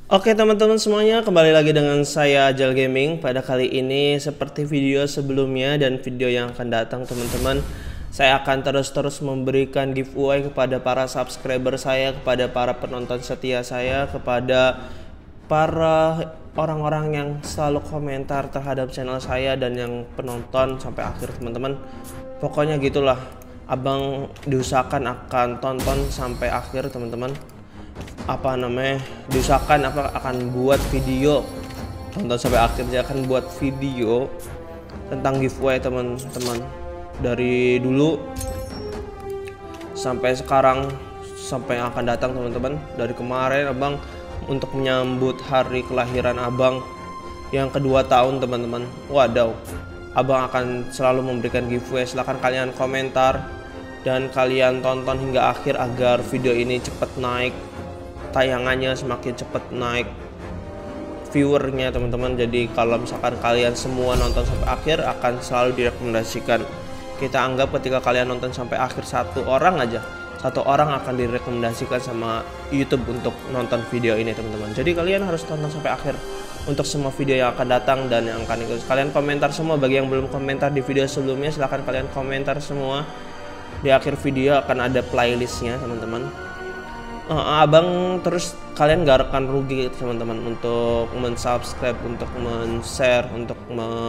Oke teman-teman semuanya, kembali lagi dengan saya Ajal Gaming. Pada kali ini seperti video sebelumnya dan video yang akan datang teman-teman, saya akan terus memberikan giveaway kepada para subscriber saya, kepada para penonton setia saya, kepada para orang-orang yang selalu komentar terhadap channel saya dan yang penonton sampai akhir teman-teman. Pokoknya gitulah, abang diusahakan akan tonton sampai akhir teman-teman. Diusahakan akan buat video, tonton sampai akhir, dia akan buat video tentang giveaway teman-teman. Dari dulu sampai sekarang, sampai yang akan datang teman-teman. Dari kemarin abang untuk menyambut hari kelahiran abang yang kedua tahun teman-teman. Wadaw, abang akan selalu memberikan giveaway. Silahkan kalian komentar dan kalian tonton hingga akhir agar video ini cepat naik tayangannya, semakin cepat naik viewernya teman-teman. Jadi kalau misalkan kalian semua nonton sampai akhir, akan selalu direkomendasikan. Kita anggap ketika kalian nonton sampai akhir, satu orang akan direkomendasikan sama YouTube untuk nonton video ini teman-teman. Jadi kalian harus tonton sampai akhir untuk semua video yang akan datang dan yang akan ikut. Kalian komentar semua. Bagi yang belum komentar di video sebelumnya, silahkan kalian komentar semua. Di akhir video akan ada playlistnya teman-teman. Abang terus kalian gak akan rugi teman-teman untuk mensubscribe, untuk men-share, untuk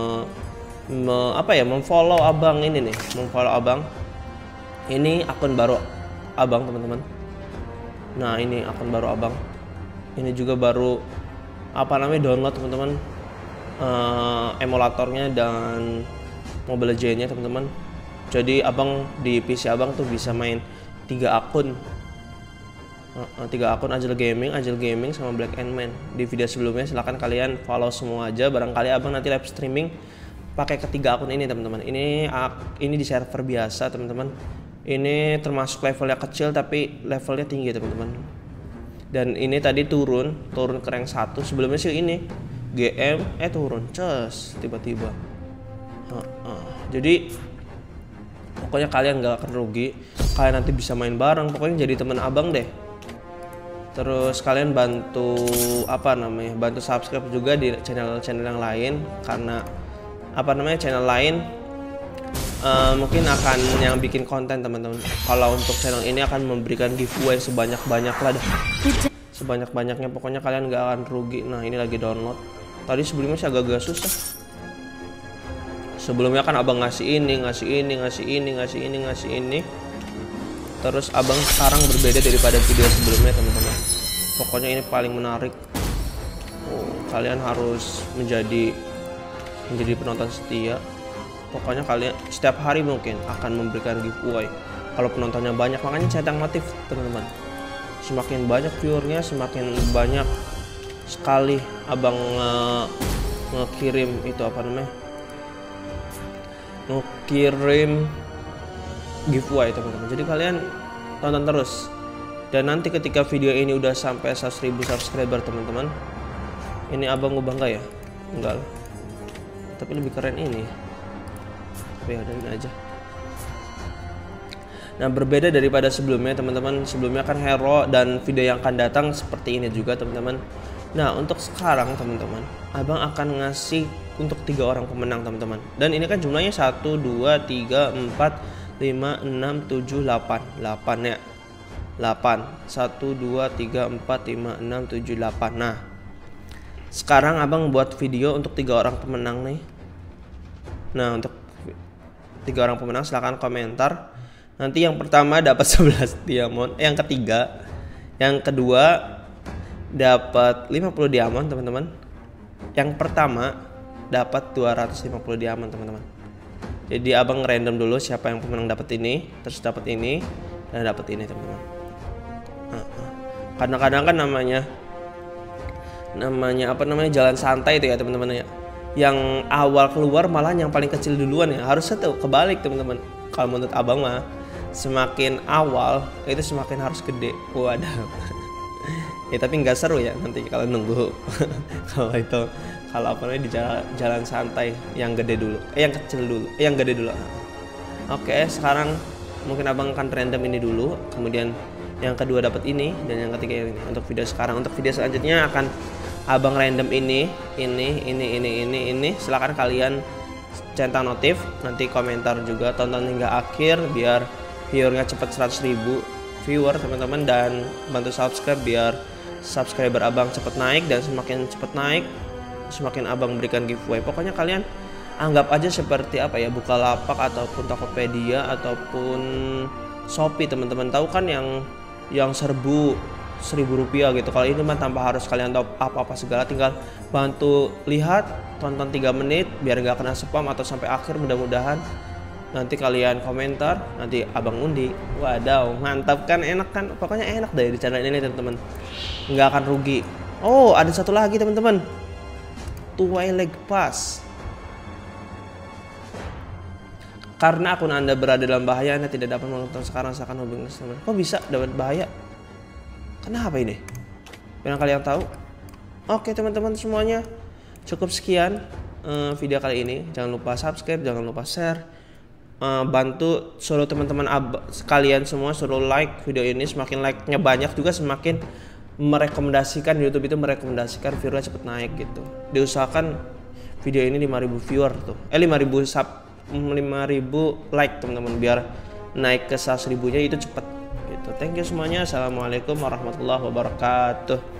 memfollow abang ini nih, memfollow abang. Ini akun baru abang teman-teman. Nah ini akun baru abang. Ini juga baru download teman-teman, emulatornya dan Mobile Legends-nya teman-teman. Jadi abang di PC abang tuh bisa main 3 akun. 3 akun Ajal Gaming sama Black and Man. Di video sebelumnya silahkan kalian follow semua aja. Barangkali abang nanti live streaming pakai ketiga akun ini teman-teman. Ini di server biasa teman-teman. Ini termasuk levelnya kecil tapi levelnya tinggi teman-teman. Dan ini tadi turun ke rank 1. Sebelumnya sih ini GM turun tiba-tiba. Jadi pokoknya kalian gak akan rugi. Kalian nanti bisa main bareng. Pokoknya jadi teman abang deh. Terus kalian bantu bantu subscribe juga di channel-channel yang lain, karena channel lain mungkin akan yang bikin konten teman-teman. Kalau untuk channel ini akan memberikan giveaway sebanyak-banyaknya. Pokoknya kalian gak akan rugi. Nah ini lagi download. Tadi sebelumnya sih agak-agak susah. Sebelumnya kan abang ngasih ini. Terus abang sekarang berbeda daripada video sebelumnya teman-teman. Pokoknya ini paling menarik. Kalian harus menjadi penonton setia. Pokoknya kalian setiap hari mungkin akan memberikan giveaway. Kalau penontonnya banyak, makanya centang motif teman-teman. Semakin banyak viewernya, semakin banyak sekali abang ngekirim ngekirim giveaway teman-teman. Jadi kalian tonton terus. Dan nanti ketika video ini udah sampai 100.000 subscriber teman-teman, ini abang ubah nggak ya? Enggak lah. Tapi lebih keren ini. Tapi ada ini aja. Nah berbeda daripada sebelumnya teman-teman. Sebelumnya kan hero, dan video yang akan datang seperti ini juga teman-teman. Nah untuk sekarang teman-teman, abang akan ngasih untuk 3 orang pemenang teman-teman. Dan ini kan jumlahnya 1, 2, 3, 4, 5, 6, 7, 8 ya. 8 1, 2, 3, 4, 5, 6, 7, 8. Nah sekarang abang buat video untuk 3 orang pemenang nih. Nah untuk 3 orang pemenang silahkan komentar. Nanti yang pertama dapat 11 diamond, yang kedua dapat 50 diamond teman-teman. Yang pertama dapat 250 diamond teman-teman. Jadi abang random dulu siapa yang pemenang dapat ini, terus dapat ini, dan dapat ini teman-teman. Kadang-kadang kan namanya jalan santai itu ya teman-teman ya. Yang awal keluar malah yang paling kecil duluan ya. Harusnya tuh kebalik teman-teman. Kalau menurut abang mah semakin awal itu semakin harus gede. Waduh. Ya tapi nggak seru ya nanti kalau nunggu. Kalau di jalan santai yang gede dulu, yang kecil dulu, yang gede dulu. Oke, sekarang mungkin abang akan random ini dulu, kemudian yang kedua dapat ini, dan yang ketiga ini untuk video sekarang. Untuk video selanjutnya akan abang random ini. Silahkan kalian centang notif, nanti komentar juga, tonton hingga akhir biar viewernya cepat 100.000 viewer teman-teman, dan bantu subscribe biar subscriber abang cepat naik, dan semakin cepat naik semakin abang berikan giveaway. Pokoknya kalian anggap aja seperti apa ya, Bukalapak ataupun Tokopedia ataupun Shopee teman-teman. Tahu kan yang serbu 1.000 rupiah gitu. Kalau ini mah tanpa harus kalian tahu apa-apa segala, tinggal bantu lihat, tonton 3 menit biar gak kena spam atau sampai akhir. Mudah-mudahan nanti kalian komentar, nanti abang undi. Wadaw, mantap kan, enak kan, pokoknya enak deh di channel ini teman-teman, nggak akan rugi. Oh, ada satu lagi teman-teman, Twilight Pass. Karena akun Anda berada dalam bahaya, Anda tidak dapat menonton sekarang, seakan hubungi teman. Kok bisa dapat bahaya? Kenapa ini? Yang kalian tahu? Oke teman-teman semuanya, cukup sekian video kali ini. Jangan lupa subscribe, jangan lupa share, bantu suruh teman-teman kalian semua suruh like video ini. Semakin like-nya banyak juga semakin merekomendasikan, YouTube itu merekomendasikan viewernya cepet naik gitu. Diusahakan video ini 5.000 viewer tuh, 5.000 sub, 5.000 like teman-teman, biar naik ke 100.000-nya itu cepet gitu. Thank you semuanya. Assalamualaikum warahmatullahi wabarakatuh.